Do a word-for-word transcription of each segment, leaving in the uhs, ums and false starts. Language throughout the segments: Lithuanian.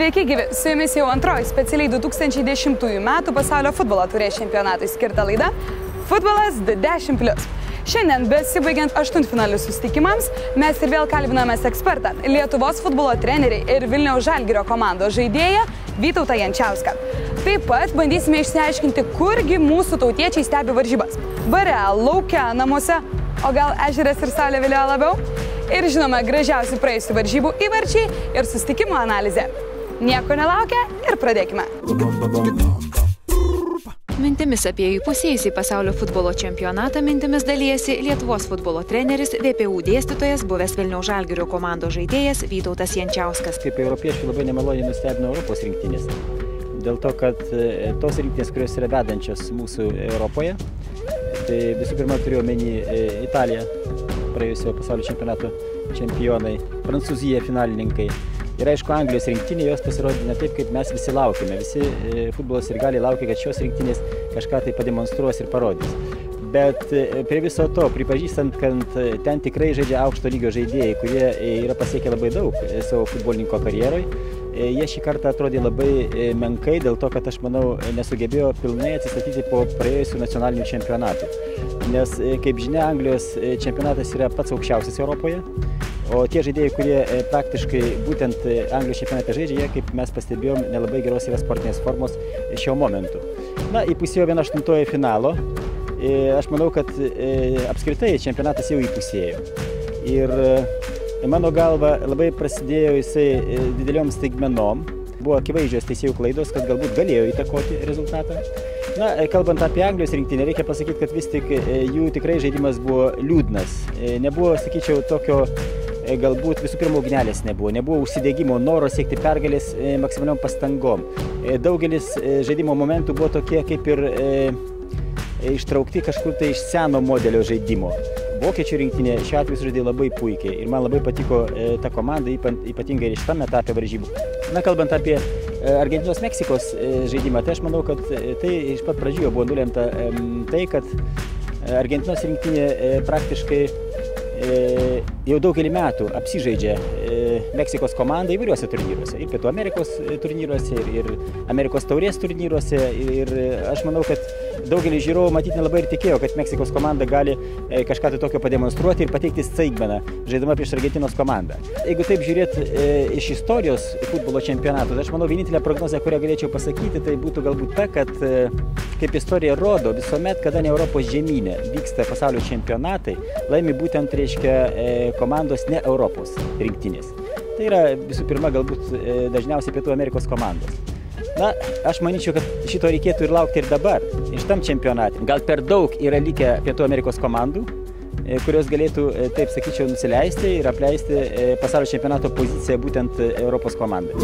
Sveiki gyvi, su jumis jau antroji specialiai du tūkstančiai dešimtųjų metų pasaulio futbolo taurės čempionatui skirta laida Futbolas du dešimt plius. Šiandien, besibaigiant aštuntfinalių susitikimams, mes ir vėl kalbinamės ekspertą, Lietuvos futbolo trenerį ir Vilniaus Žalgirio komandos žaidėją Vytautą Jančiauską. Taip pat bandysime išsiaiškinti, kurgi mūsų tautiečiai stebi varžybas. Bare, lauke, namuose, o gal ežeras ir saulė vilioja labiau? Ir žinoma, gražiausi praėjusių varžybų įvarčiai ir susitikimo analizė. Nieko nelaukia ir pradėkime. Mintimis apie įpusėjusį pasaulio futbolo čempionatą mintimis dalijasi Lietuvos futbolo treneris, V P U dėstytojas, buvęs Vilniaus Žalgirio komandos žaidėjas Vytautas Jančiauskas. Kaip europiečių labai nemaloniai nustebino Europos rinktinės. Dėl to, kad tos rinktinės, kurios yra vedančios mūsų Europoje, tai visų pirma turiu omeny Italiją, praėjusio pasaulio čempionato čempionai, Prancūzija finalininkai. Ir aišku, Anglijos rinktinė, jos pasirodė ne taip, kaip mes visi laukime. Visi e, futbolos sirgaliai laukia, kad šios rinktinės kažką tai pademonstruos ir parodys. Bet e, prie viso to, pripažįstant, kad ten tikrai žaidžia aukšto lygio žaidėjai, kurie e, yra pasiekę labai daug e, savo futbolininko karjeroj, e, jie šį kartą atrodė labai e, menkai, dėl to, kad aš manau, nesugebėjo pilnai atsistatyti po praėjusių nacionalinių čempionatų. Nes, e, kaip žinia, Anglijos čempionatas yra pats aukščiausias Europoje. O tie žaidėjai, kurie praktiškai būtent Anglijos čempionate žaidžia, jie, kaip mes pastebėjom, nelabai geros yra sportinės formos šiuo momentu. Na, įpusėjo viena aštuntojo finalo. Aš manau, kad apskritai čempionatas jau įpusėjo. Ir mano galva labai prasidėjo jisai dideliom staigmenom. Buvo akivaizdžios teisėjų klaidos, kad galbūt galėjo įtakoti rezultatą. Na, kalbant apie Anglijos rinktinę, reikia pasakyti, kad vis tik jų tikrai žaidimas buvo liūdnas. Nebuvo, sakyčiau, tokio galbūt visų pirma ugnelės nebuvo, nebuvo užsidegimo, noro siekti pergalės maksimaliom pastangom. Daugelis žaidimo momentų buvo tokie kaip ir e, ištraukti kažkur tai iš seno modelio žaidimo. Vokiečių rinktinė šiuo atveju žaidė labai puikiai ir man labai patiko e, ta komanda, ypatingai ir šitame etape varžybų. Na, kalbant apie Argentinos Meksikos e, žaidimą, tai aš manau, kad tai iš pat pradžių buvo nulemta e, tai, kad Argentinos rinktinė e, praktiškai E, jau daugelį metų apsižaidžia e, Meksikos komanda įvairiuose turnyruose, ir Pietų Amerikos turnyruose, ir, ir Amerikos taurės turnyruose. Ir aš manau, kad daugelis žiūrovų matyti nelabai ir tikėjo, kad Meksikos komanda gali e, kažką tai tokio pademonstruoti ir pateikti staigmeną, žaidama prieš Argentinos komandą. Jeigu taip žiūrėti e, iš istorijos futbolo čempionatų, tai aš manau, vienintelė prognozė, kurią galėčiau pasakyti, tai būtų galbūt ta, kad e, kaip istorija rodo, visuomet, kada ne Europos žemyne vyksta pasaulio čempionatai, laimi būtent, reiškia, komandos ne Europos rinktinės. Tai yra visų pirma galbūt dažniausiai Pietų Amerikos komandos. Na, aš manyčiau, kad šito reikėtų ir laukti ir dabar, iš tam čempionate. Gal per daug yra likę Pietų Amerikos komandų, kurios galėtų, taip sakyčiau, nusileisti ir apleisti pasaulio čempionato poziciją būtent Europos komandai.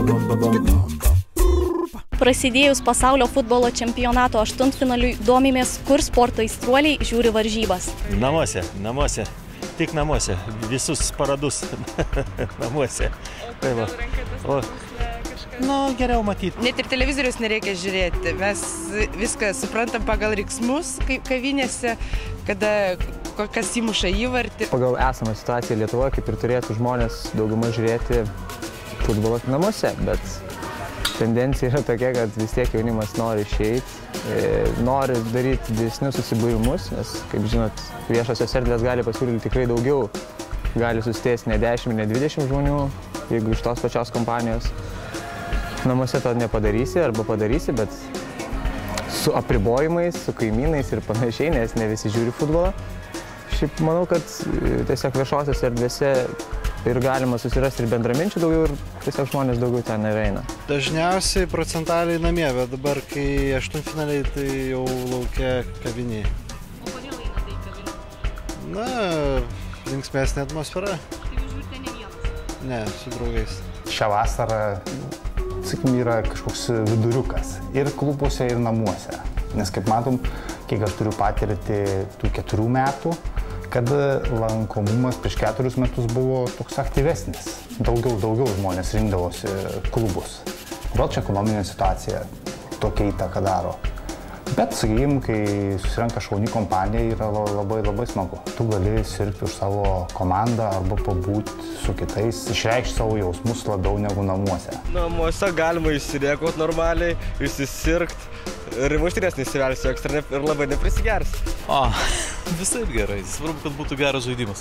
Prasidėjus pasaulio futbolo čempionato aštuntfinaliui domimės, kur sporto aistruoliai žiūri varžybas. Namuose, namuose, tik namuose, visus paradus namuose. O kodėl renkatės namuose kažką? Nu, geriau matyti. Net ir televizorius nereikia žiūrėti, mes viską suprantam pagal riksmus kavinėse, kada kas įmuša įvartį. Pagal esamą situaciją Lietuvoje, kaip ir turėtų žmonės daugumą žiūrėti futbolo namuose, bet tendencija yra tokia, kad vis tiek jaunimas nori išeiti, nori daryti didesnius susibūrimus, nes, kaip žinot, viešosios erdvės gali pasiūlyti tikrai daugiau, gali susitėsti ne dešimt, ne dvidešimt žmonių, jeigu iš tos pačios kompanijos. Namuose to nepadarysi arba padarysi, bet su apribojimais, su kaimynais ir panašiai, nes ne visi žiūri futbolą. Šiaip manau, kad tiesiog viešosios erdvėse ir galima susirasti ir bendraminčių daugiau, ir tiesiog žmonės daugiau ten nereina. Dažniausiai procentaliai namie, bet dabar, kai aštuntfinaliai, tai jau laukia kavinėje. O kodėl einate į kavinę? Na, linksmesnė atmosfera. Tai jūs žiūrite ne vienas? Ne, su draugais. Šią vasarą, sakykim, yra kažkoks viduriukas ir klubuose, ir namuose. Nes, kaip matom, kiek aš turiu patirti tų keturių metų, kad lankomumas prieš keturis metus buvo toks aktyvesnis. Daugiau, daugiau žmonės rinkdavosi klubus. Gal čia ekonominė situacija tokia įtaka daro. Bet, sakykime, kai susirenka šauni kompanija, yra labai labai smagu. Tu gali sirgti už savo komandą arba pabūti su kitais, išreikšti savo jausmus labiau negu namuose. Namuose galima išsirėkot normaliai, išsisirgti ir muštinės nesivelsi ekstra ir labai neprisigers. O, visai gerai. Svarbu, kad būtų geras žaidimas.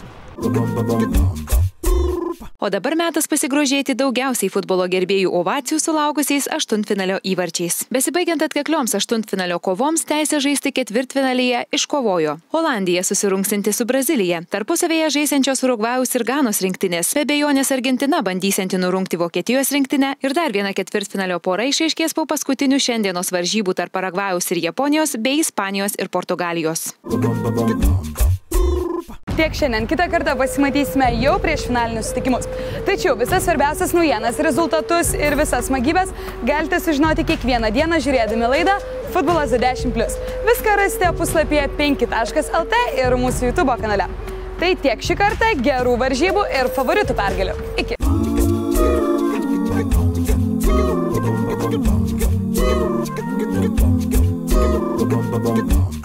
O dabar metas pasigrožėti daugiausiai futbolo gerbėjų ovacijų sulaukusiais aštuntfinalio įvarčiais. Besibaigiant atkaklioms aštuntfinalio kovoms, teisę žaisti ketvirtfinalyje iškovojo Olandija susirungsinti su Brazilija, tarpusavėje žaisiančios Urugvajaus ir Ganos rinktinės, be abejonės Argentina bandysianti nurungti Vokietijos rinktinę ir dar viena ketvirtfinalio pora išaiškės po paskutinių šiandienos varžybų tarp Paragvajaus ir Japonijos bei Ispanijos ir Portugalijos. Tiek šiandien, kitą kartą pasimatysime jau prieš finalinius susitikimus. Tačiau visas svarbiausias naujienas, rezultatus ir visas smagybės galite sužinoti kiekvieną dieną žiūrėdami laidą Futbolas du dešimt plius. Viską rasite puslapyje penki taškas el tė ir mūsų YouTube kanale. Tai tiek šį kartą, gerų varžybų ir favoritų pergalių. Iki.